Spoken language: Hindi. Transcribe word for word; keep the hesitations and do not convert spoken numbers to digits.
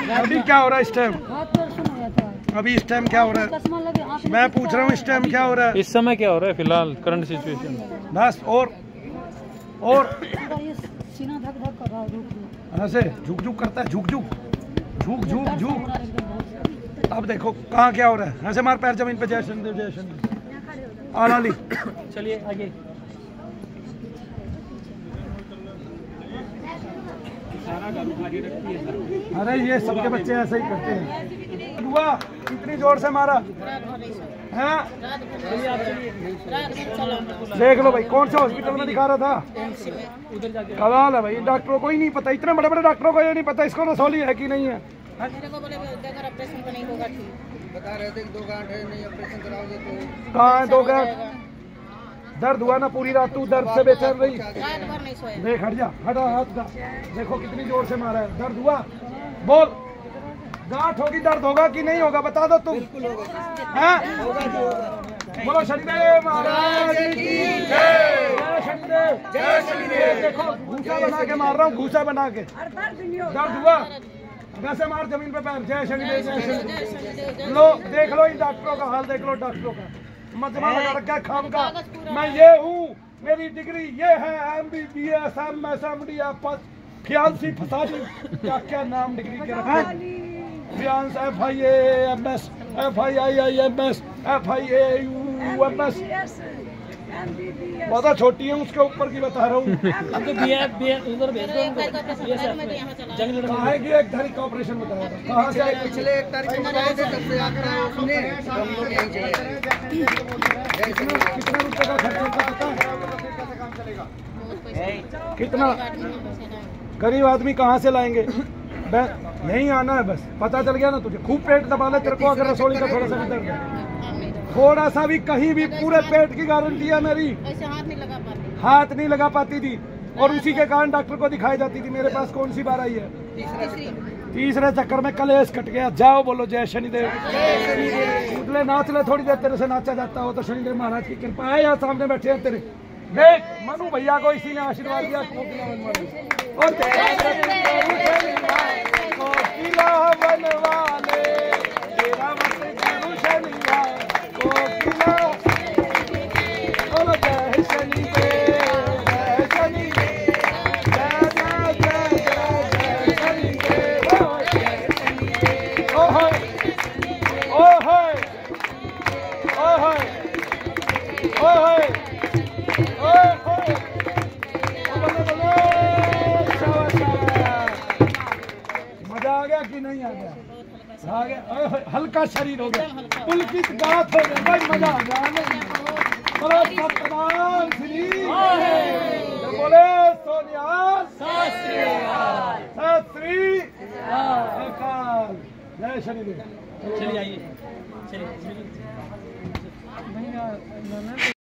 अभी क्या हो रहा है इस टाइम? अभी इस टाइम क्या हो रहा है? मैं पूछ रहा हूँ इस टाइम क्या हो रहा है? इस समय क्या हो रहा है फिलहाल करंट सिचुएशन? बस और और सीना धक धक कर रहा है। ऐसे झुक झुक करता है, झुक झुक झुक झुक झुक। अब देखो कहाँ क्या हो रहा है। ऐसे मार पैर जमीन पे, जय शनिदेव जय शनिदेव। आना ली, चलिए आगे। अरे ये सबके बच्चे ऐसे ही करते हैं। हुआ इतनी जोर से मारा है। देख लो भाई कौन से हॉस्पिटल में दिखा रहा था। कमाल है भाई, डॉक्टरों को ही नहीं पता, इतने बड़े बड़े डॉक्टरों को ये नहीं पता इसको रसौली है कि नहीं है। मेरे को बोले अगर ऑपरेशन नहीं होगा ठीक, बता रहे थे दो घंटे नहीं ऑपरेशन कराओगे तो कहाँ है दो घंटे? दर्द हुआ ना पूरी रात, तू दर्द से बेचैन रही। देख हट जा, हटा हाथ का। देखो कितनी जोर से मारा है। दर्द हुआ? बोल, गांठ होगी, दर्द होगा कि नहीं होगा? बता दो तुम। हैं? बोलो शनिदेव महाराज की जय, जय शनिदेव जय शनिदेव। देखो घूसा बना के मार रहा हूँ, घूसा बना के। दर्द हुआ? वैसे मार जमीन पे पैर, जय शनिदेव जय शनिदेव। लो देख लो इन डॉक्टरों का हाल, देख लो डॉक्टरों का मजमा लगा रखा है खाम का। मैं ये हूँ, मेरी डिग्री ये है, M B B S M S M D F fiancee फसादी, क्या क्या नाम डिग्री के रखे। Fiance F I A M S F I I I M S F I A U M S. बहुत छोटी है, उसके ऊपर की बता रहा हूँ। कहाँ की एक तारीख का ऑपरेशन बताया था, कहाँ से पिछले एक तारीख को बताए थे, तब से आकर आए उसने। कितना रुपए का खर्चा पता है? कितना? गरीब आदमी कहाँ से लाएंगे? नहीं आना है बस, पता चल गया ना तुझे। खूब पेट दबा ले तेरे को, अगर रसोली का थोड़ा सा भी दर्द है, थोड़ा सा भी कहीं भी, पूरे पेट की गारंटी है मेरी। हाथ नहीं लगा पाती हाथ नहीं लगा पाती थी, और उसी के कारण डॉक्टर को दिखाई जाती थी। मेरे पास कौन सी बार आई है? तीसरे चक्कर में कलेश कट गया। जाओ बोलो जय शनिदेव। उठले नाच ले, थोड़ी देर तेरे से नाचा जाता हो तो शनिदेव महाराज की कृपा है। यहाँ सामने बैठे हैं तेरे, देख मनु भैया को इसी ने आशीर्वाद दिया। और मजा आ गया कि नहीं आ गया? आ गया। हल्का शरीर हो गया, पुलकित गाथ हो गया भाई, मजा आ गया। बोले सतनाम श्री, बोले सोनिया सत श्री अकाल, जय शनिदेव। चलिए आइए, चलिए।